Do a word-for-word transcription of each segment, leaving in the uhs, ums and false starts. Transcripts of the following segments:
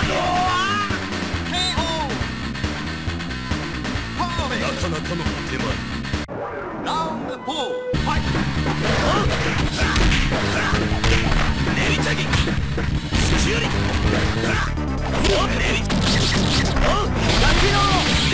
なかなかの手前。ラウンドフォー、ファイト。練りチャギ土より練りラキロ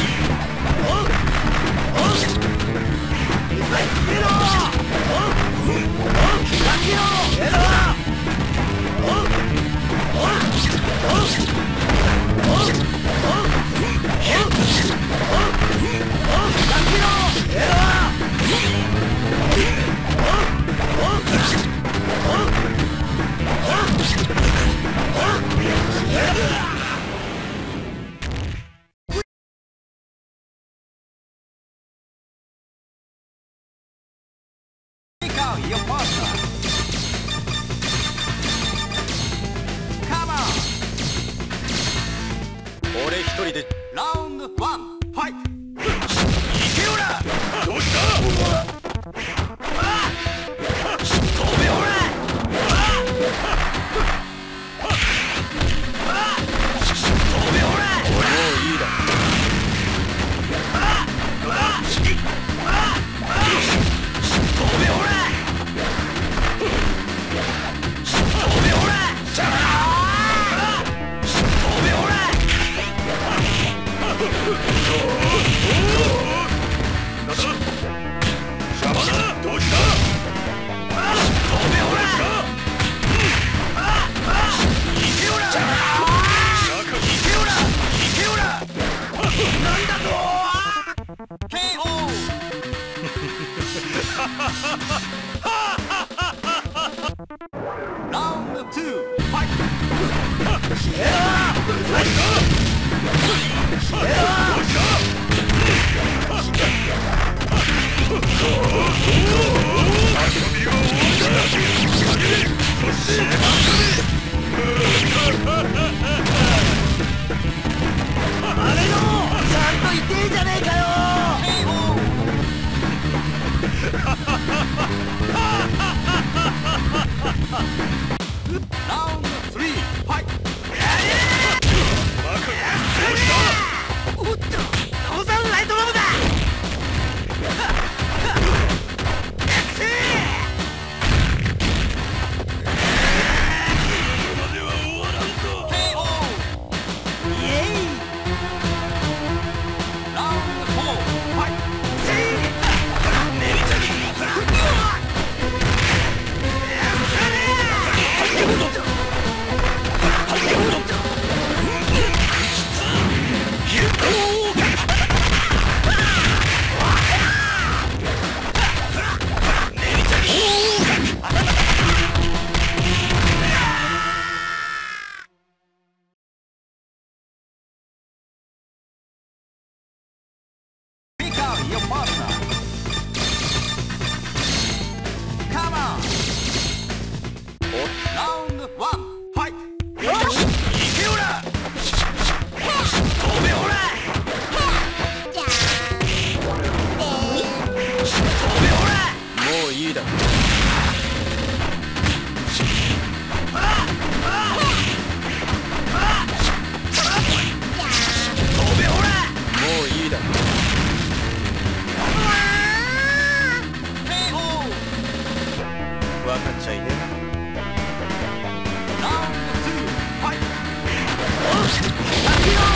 Your partner. Come on. 俺一人でラウンドワンファイト。いけよら。どうした？飛べほら。飛べほら。もういいだ。飛べほら。Your partner. Come on. Round one, fight. いけよら。飛べほら。飛べほら。もういいだ。飛べほら。もういいだ。分かっちゃいねえな。ラウンドツー、ファイト。ラキロ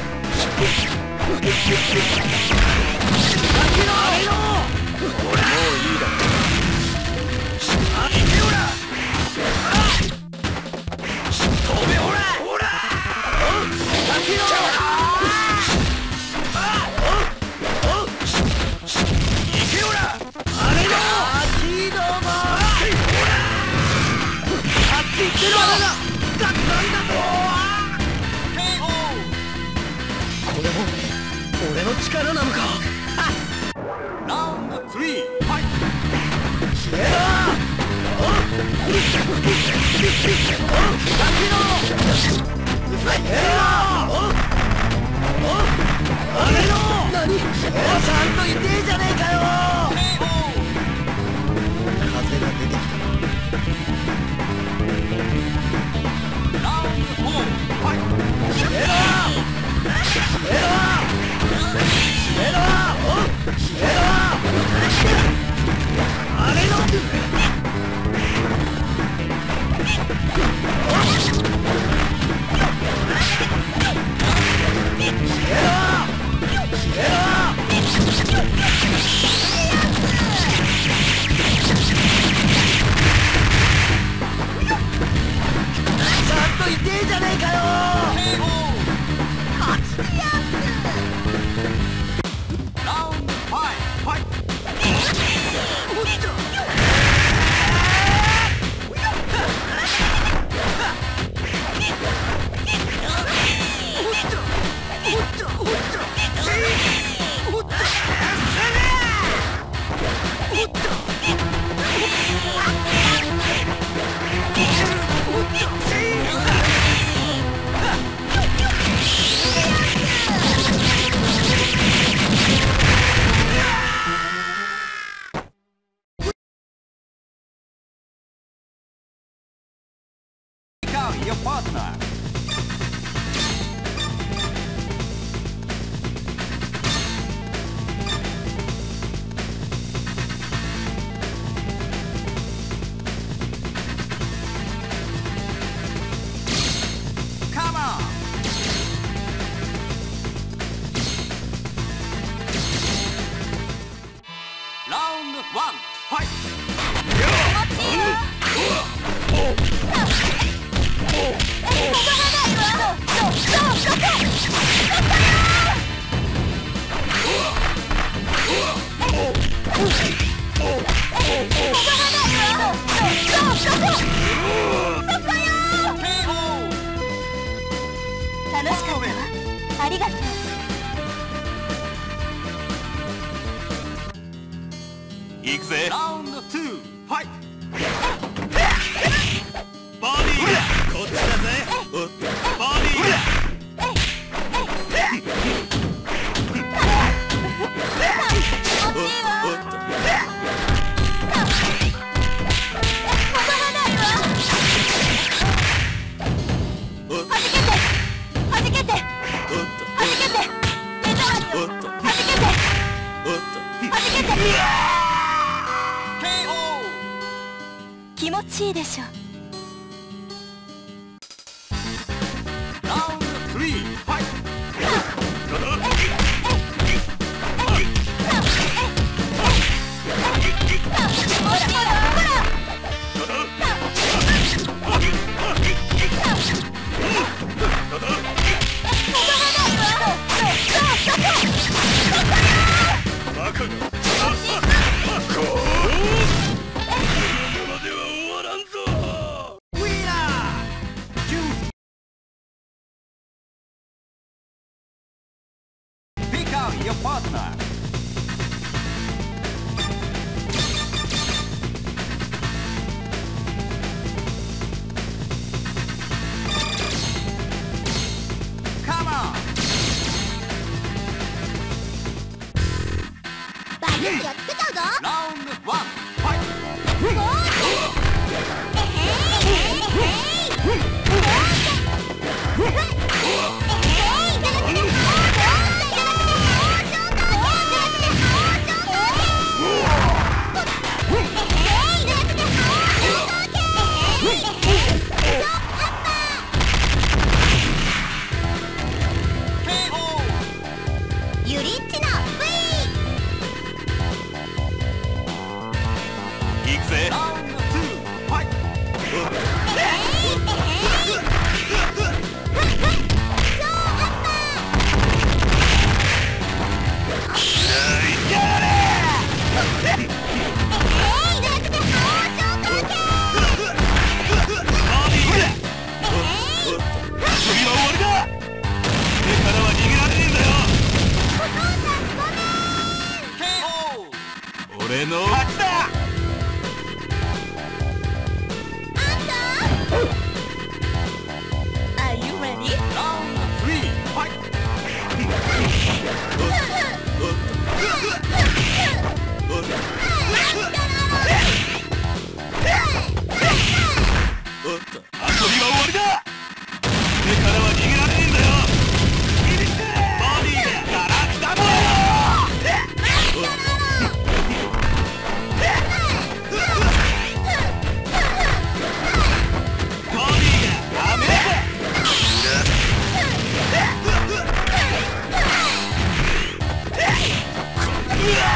ラキロあれよ。俺もういいだ。いけよら。飛べほら。ほら。ラキロいけよら。あれよ。ヒーローマン。言ってるわだがガッツなんだぞ。これも俺の力なのか。ラウンドスリー、ファイト。消えろ。ラキロ消えろ。あれの何ちゃんと痛えじゃねえかよ。風が出てきた。ラウンドフォー、ファイト。 partner. Come on. Round one, fight. 楽しかったわ。ありがとう。 行くぜ。ラウンドツー、ファイト。ボディーこっちだぜ。ボディー気持ちいいでしょ。 ラウンドスリー、ファイト。Your partner. Come on. バイクやっつけたぞ。 ラウンドワン、ファイト。 ユリッチの V。 行くぜ。ラウンドツー、ファイト。俺の勝ちだ。 Are you ready? ラウンドスリー、ファイト。遊びは終わりだ。目からは逃げられねえんだよ。ボディーガラクタボー。うわ